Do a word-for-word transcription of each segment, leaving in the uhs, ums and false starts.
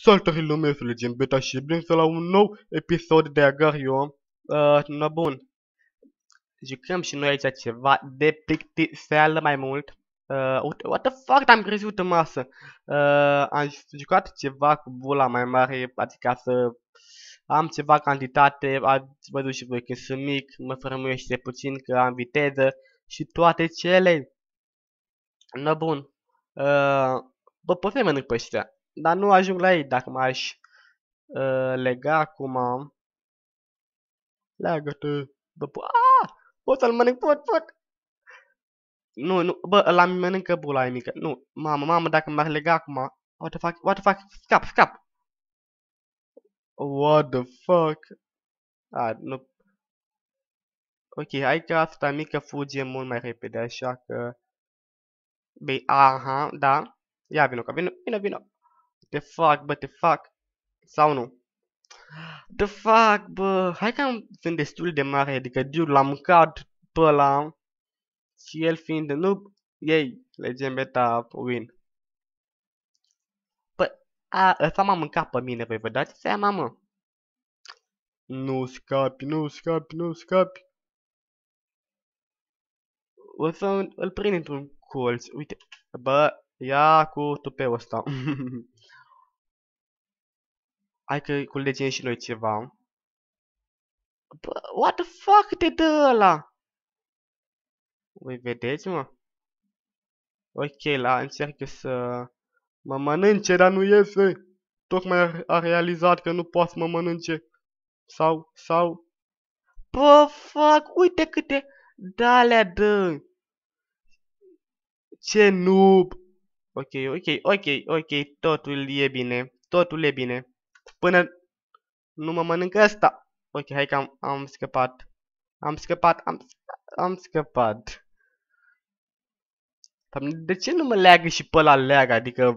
Salutare lume, eu sunt Legend Beta și bineînțeles la un nou episod de Agario. Uh, no, bun. Jucăm și noi aici ceva de plictiseală mai mult. Uh, what the fuck, am crezut în masă. Uh, am jucat ceva cu bula mai mare, adică să am ceva cantitate. Ați văzut și voi că sunt mic, mă frămâiește puțin că am viteză și toate cele. No, bun. Uh, bă, pot să mănânc pe ăștia. Dar nu ajung la ei dacă m-aș uh, lega acum. Leagă-te. Bă, po ah! Pot să-l mănânc, pot, pot. Nu, nu, bă, ăla mi mănâncă bula e mică. Nu, mamă, mamă, dacă m-ar lega acum. What the fuck, what the fuck, scap, scap. What the fuck. Ah, nu. Ok, hai că asta mică fuge mult mai repede, așa că... Bine, aha, da. Ia vino, că vino, vino, vino. Te fac, bă, te fac. Sau nu? The fuck, bă, hai că am, sunt destul de mare, adică, dude, l-am mâncat pe ăla și el fiind de noob, ei, Legend Beta win. Păi, a, ăsta m-a mâncat pe mine, voi vă dați seama, mă? Nu scapi, nu scapi, nu scapi. O să îl prind într-un colț, uite, bă, ia cu tupeul ăsta. Hai că culegem și noi ceva. Bă, what the fuck te dă ăla? Voi vedeți, mă? Ok, la încerc să mă mănânce, dar nu iese. Tocmai a realizat că nu poate să mă mănânce. Sau, sau... Bă, fuck, uite câte de-alea dă. Ce noob. Ok, ok, ok, ok, totul e bine. Totul e bine. Până nu mă mănâncă asta. Ok, hai că am, am scăpat. Am scăpat, am, am scăpat. De ce nu mă leagă și pe ăla leagă? Adică...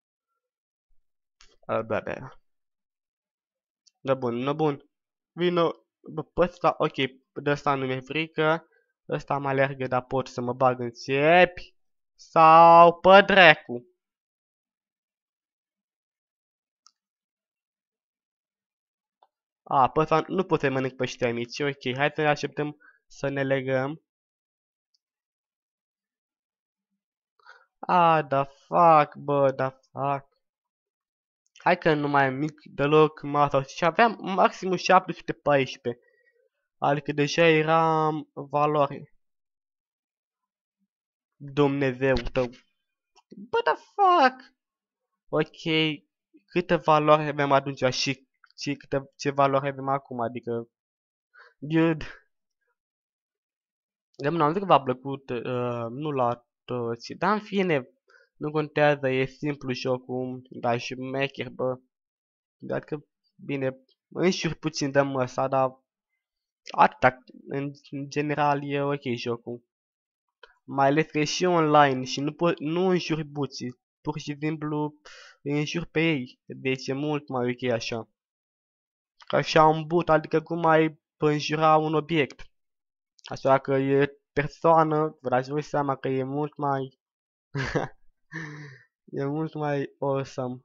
A, da, da. Da, bun, da, bun. Vino, bă, pe ăsta, ok, de ăsta nu mi-e frică. Ăsta mă alergă, dar pot să mă bag în țepi. Sau pe dracu. A, pe ăsta nu pot să mănânc pe ăștia mici. Ok, hai să ne așteptăm să ne legăm. A, da fuck, bă, da fuck. Hai că nu mai am mic deloc masa. Și aveam maximum șapte sute paisprezece. Adică deja eram valoare. Dumnezeu tău. Bă, da fuck. Ok, câte valori avem atunci și, și câte, ce valori avem acum, adică... Dude. De mână, am zis că v-a plăcut, uh, nu la toți, dar în fine, nu contează, e simplu jocul, dar și mecher, bă. Dar că, bine, înșuri puțin de măsa, dar atâta, în, în general e ok jocul. Mai ales că e și online și nu, nu înșuri buții, pur și simplu îi înșuri pe ei, deci e mult mai ok așa. Ca așa un boot, adică cum ai înjura un obiect. Așa că e persoană, vă dați voi seama că e mult mai... e mult mai awesome.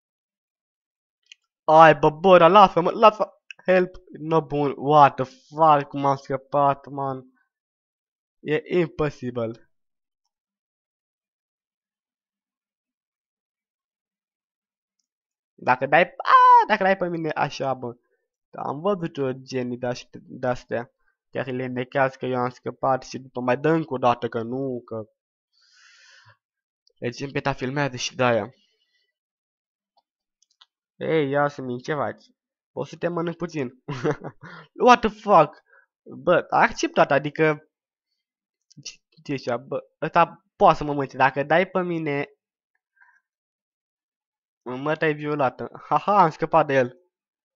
Ai, bă, bă, dar lasă-mă, lasă, help, no bun, what the fuck, cum am scăpat, man. E imposibil. Dacă dai, a, dacă dai pe mine așa, bă. Am văzut eu genii de-astea, chiar le nechează că eu am scăpat și după mai dă încă o dată că nu, că... Legend Beta filmează și de-aia. Ei, ia să-mi ce faci? O să te mănânc puțin. What the fuck? Bă, a acceptat, adică... Ce așa, bă, ăsta poate să mă mânce. Dacă dai pe mine... Mă, te-ai violată. Haha, am scăpat de el.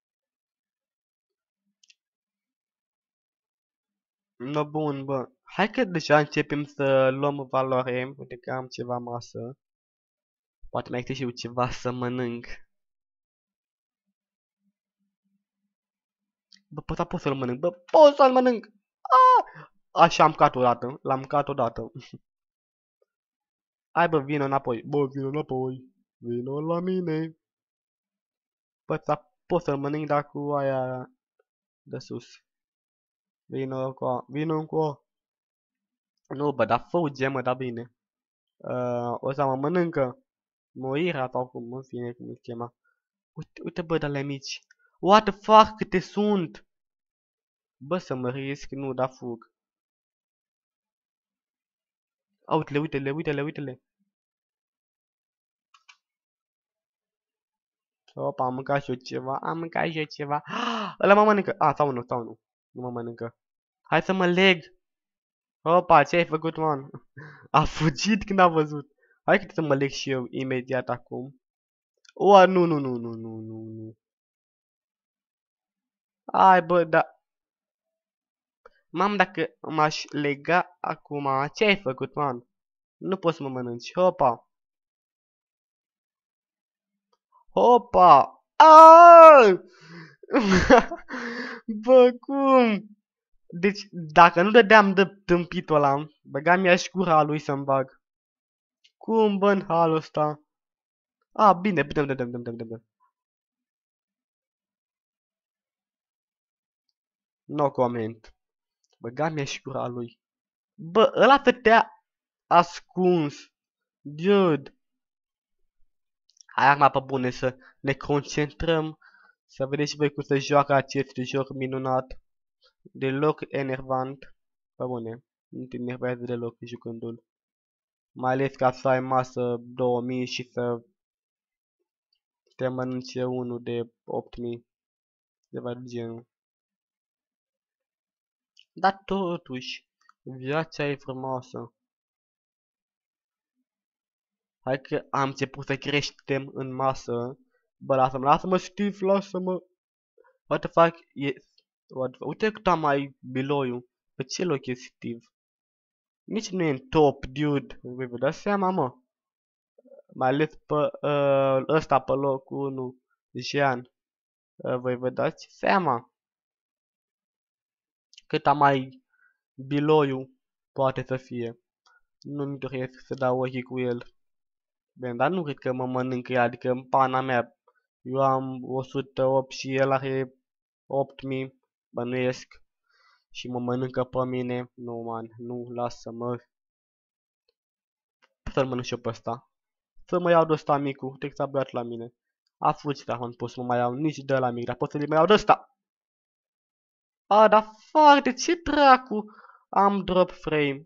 No, bun, bă. Hai că deja începem să luăm valoare. Uite că am ceva masă. Poate mai este și eu ceva să mănânc. Bă, pot, pot să-l mănânc. Bă, pot să-l mănânc. Ah! Așa am cat odată. L-am cat odată. Hai, bă, vină înapoi. Bă, vină înapoi. Vină la mine. Bă, pot să-l mănânc, dar cu aia de sus. Vino cu vino cu Nu, bă, dar fă gemă, dar bine. Uh, o să mă mănâncă. Moira sau cum, în fine, cum îi chema. Uite, uite, bă, de-ale mici. What the fuck, câte sunt? Bă, să mă risc, nu, dar fug. A, uite-le, uite-le, uite-le, uite-le. Opa, am mâncat și eu ceva, am mâncat și eu ceva. Ăla mă mănâncă. A, sau nu, sau nu. Nu mă mănâncă. Hai să mă leg. Opa, ce ai făcut, man? A fugit când a văzut. Hai că să mă leg și eu imediat acum. O, nu, nu, nu, nu, nu, nu, nu. Hai, bă, da. Mam, dacă m-aș lega acum, ce ai făcut, man? Nu poți să mă mănânci. Hopa. Hopa. Aaaa! Bă, cum? Deci, dacă nu dădeam de tâmpitul ăla, băgam mi-aș gura lui să-mi bag. Cum, bă, în halul ăsta? A, bine, dăm, dăm, dăm, dăm, dăm, dăm. No comment. Băgam mi-aș gura lui. Bă, ăla stătea ascuns. Dude. Hai acum pe bune să ne concentrăm. Să vedeți și voi cum se joacă acest joc minunat. Deloc enervant. Pe bune. Nu te enervează deloc jucându-l. Mai ales ca să ai masă două mii și să te mănânce unul de opt mii. Ceva de genul. Dar totuși, viața e frumoasă. Hai că am început să creștem în masă. Bă, lasă-mă, lasă-mă, Steve, lasă-mă. What the fuck? E... What the fuck? Uite cât am mai biloiul. Pe ce loc e Steve? Nici nu e în top, dude. Voi vă dați seama, mă. Mai ales pe uh, ăsta pe locul unu. Jean. Uh, voi vă dați seama. Cât am mai biloiul poate să fie. Nu-mi doresc să dau ochii cu el. Bine, dar nu cred că mă mănâncă ea, adică în pana mea. Eu am o sută opt și el are opt mii, bănuiesc. Și mă mănâncă pe mine. Nu, man, nu, lasă-mă. Să-l mănânc și eu pe ăsta. Să mă iau de ăsta micu, trebuie să a băiat la mine. A fugit, dar nu pot să mă mai iau nici de la mic, dar pot să-l mai iau de ăsta. A, dar fuck, de ce dracu am drop frame?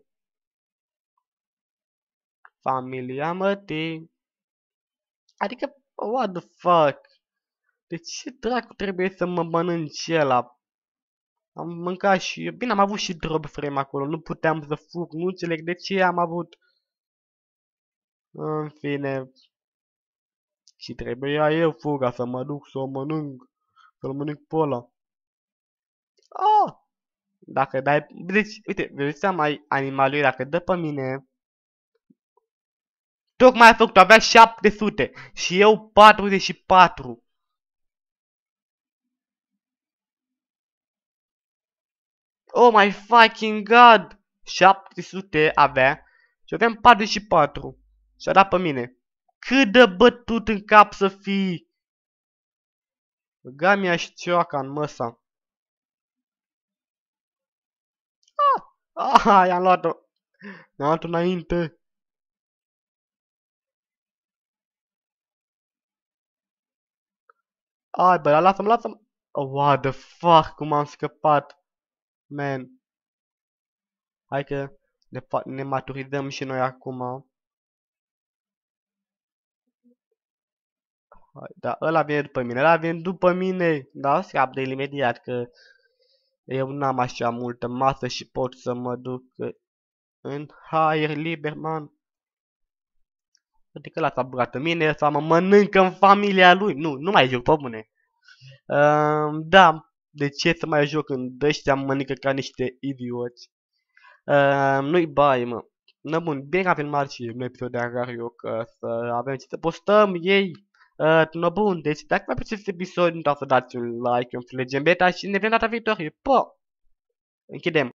Familia mătii. Adică, what the fuck? De ce dracu trebuie să mă mănânci ăla? Am mâncat și... Bine, am avut și drop frame acolo. Nu puteam să fug. Nu înțeleg de ce am avut. În fine. Și trebuia eu fuga să mă duc să o mănânc. Să-l mănânc pe ăla. Oh! Dacă dai... Deci, uite, vedeți seama animalul dacă dă pe mine... Tocmai a făcut, avea șapte sute. Și eu patruzeci și patru. Oh my fucking god! șapte sute avea și aveam patruzeci și patru. Și-a dat pe mine. Cât de bătut în cap să fii! Băga mi-a și cioaca în măsa. Ah! Ah, i-am luat-o. I-am luat-o înainte. Ai, bă, lasă-mă, lasă-mă. Oh, what the fuck, cum am scăpat. Man. Hai că ne, ne maturizăm și noi acum. Da, ăla vine după mine, ăla vine după mine. Da, scap de el imediat, că eu n-am așa multă masă și pot să mă duc în aer liber, man. Adică ăla s-a băgat în mine, sau mă mănâncă în familia lui. Nu, nu mai joc, pe bune. Uh, da, de ce să mai joc în ăștia mănâncă ca niște idioți? Uh, nu-i bai, mă. No, bun, bine că am filmat și un episod de Agario, că să avem ce să postăm ei. Uh, no, bun, deci dacă vă place acest episod, nu uitați să dați un like, un flege în beta și ne vedem data viitoare. Po! Închidem.